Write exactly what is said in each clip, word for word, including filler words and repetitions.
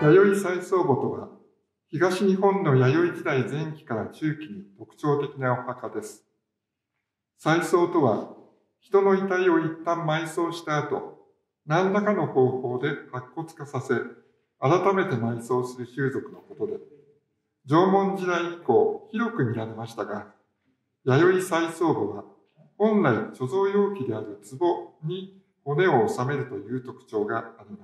弥生再葬墓とは、東日本の弥生時代前期から中期に特徴的なお墓です。再葬とは、人の遺体を一旦埋葬した後、何らかの方法で白骨化させ、改めて埋葬する習俗のことで、縄文時代以降広く見られましたが、弥生再葬墓は本来貯蔵容器である壺に骨を収めるという特徴があります。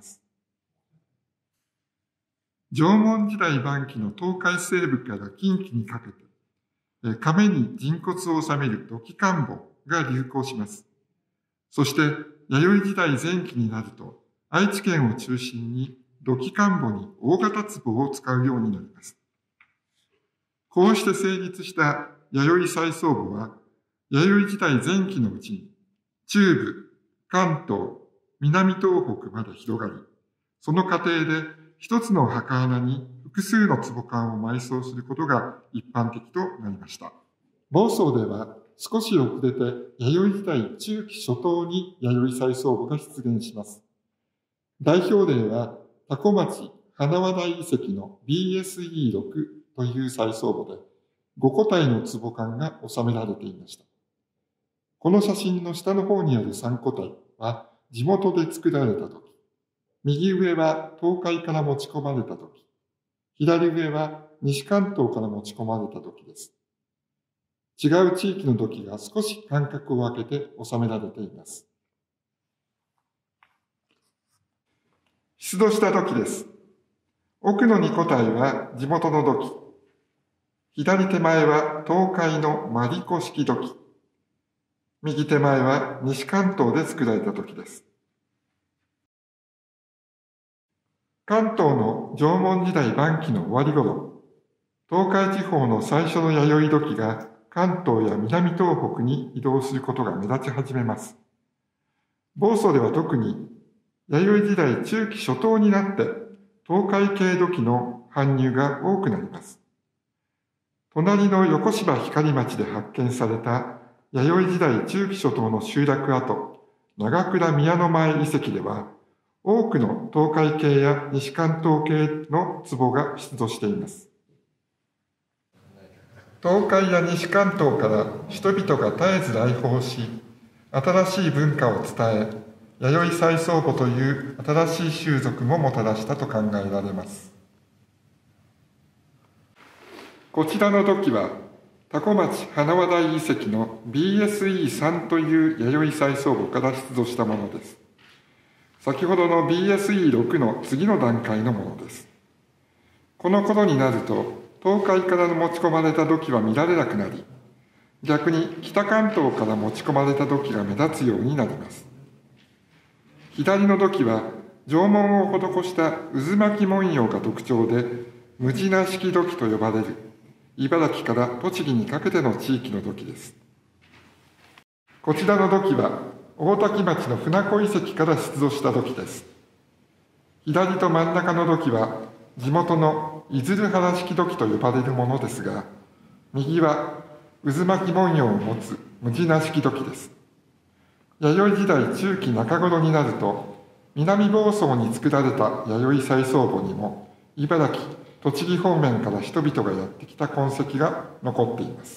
縄文時代晩期の東海西部から近畿にかけて、亀に人骨を収める土器棺墓が流行します。そして弥生時代前期になると、愛知県を中心に土器棺墓に大型壺を使うようになります。こうして成立した弥生再葬墓は、弥生時代前期のうちに、中部、関東、南東北まで広がり、その過程で一つの墓穴に複数の壺棺を埋葬することが一般的となりました。房総では少し遅れて弥生時代中期初頭に弥生再葬墓が出現します。代表例は、多古町花輪台遺跡の ビーエスイーろく という再葬墓で、ご個体の壺棺が収められていました。この写真の下の方にあるさん個体は地元で作られたとき、右上は東海から持ち込まれたとき、左上は西関東から持ち込まれたときです。違う地域の土器が少し間隔を空けて収められています。出土した土器です。奥のに個体は地元の土器。左手前は東海のマリコ式土器。右手前は西関東で作られた土器です。関東の縄文時代晩期の終わり頃、東海地方の最初の弥生土器が関東や南東北に移動することが目立ち始めます。房総では特に弥生時代中期初頭になって東海系土器の搬入が多くなります。隣の横芝光町で発見された弥生時代中期初頭の集落跡、長倉宮の前遺跡では、多くの東海系や西関東系の壺が出土しています。東海や西関東から人々が絶えず来訪し、新しい文化を伝え、弥生再葬墓という新しい習俗ももたらしたと考えられます。こちらの土器は、多古町花輪台遺跡の ビーエスイーさん という弥生再葬墓から出土したものです。先ほどの ビーエスイーろく の次の段階のものです。この頃になると、東海から持ち込まれた土器は見られなくなり、逆に北関東から持ち込まれた土器が目立つようになります。左の土器は、縄文を施した渦巻き文様が特徴で、無地な式土器と呼ばれる、茨城から栃木にかけての地域の土器です。こちらの土器は、大多喜町の船子遺跡から出土した土器です。左と真ん中の土器は、地元の出流原式土器と呼ばれるものですが、右は渦巻き文様を持つ無地な式土器です。弥生時代中期中頃になると、南房総に作られた弥生再葬墓にも、茨城、栃木方面から人々がやってきた痕跡が残っています。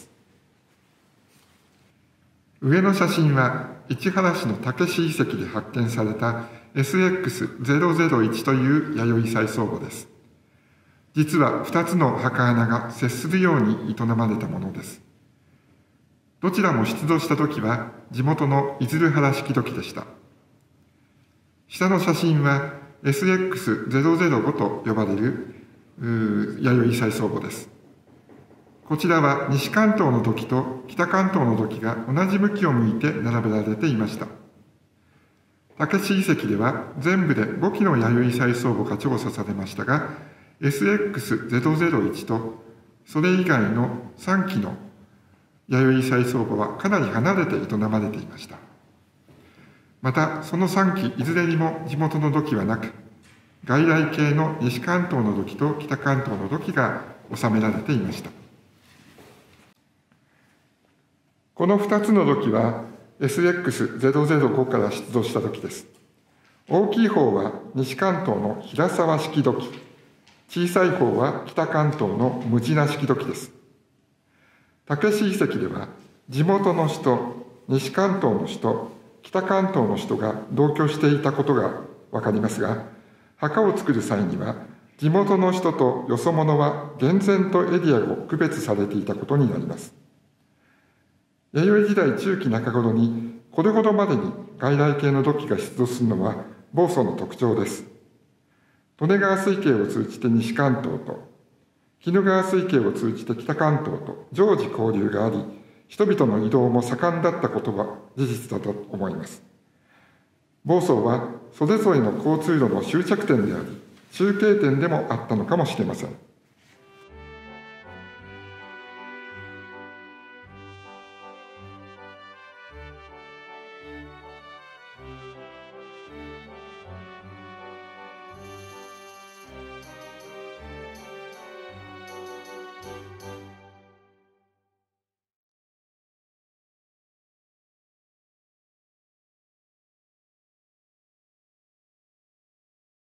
上の写真は、市原市の武志遺跡で発見された エスエックスゼロゼロいち という弥生再葬墓です。実はふたつの墓穴が接するように営まれたものです。どちらも出土した時は地元の出流原式土器でした。下の写真は エスエックスゼロゼロご と呼ばれる弥生再葬墓です。こちらは西関東の土器と北関東の土器が同じ向きを向いて並べられていました。武志遺跡では全部でごきの弥生再葬墓が調査されましたが、エスエックスゼロゼロいち とそれ以外のさんきの弥生再葬墓はかなり離れて営まれていました。また、そのさんきいずれにも地元の土器はなく、外来系の西関東の土器と北関東の土器が収められていました。このふたつの土器は エスエックスゼロゼロご から出土した土器です。大きい方は西関東の平沢式土器、 小さい方は北関東の無地な式土器です。武史遺跡では、地元の人、西関東の人、北関東の人が同居していたことがわかりますが、墓を作る際には、地元の人とよそ者は厳然とエリアを区別されていたことになります。弥生時代中期中頃に、これほどまでに外来系の土器が出土するのは、房総の特徴です。利根川水系を通じて西関東と、鬼怒川水系を通じて北関東と常時交流があり、人々の移動も盛んだったことは事実だと思います。房総はそれぞれの交通路の終着点であり、中継点でもあったのかもしれません。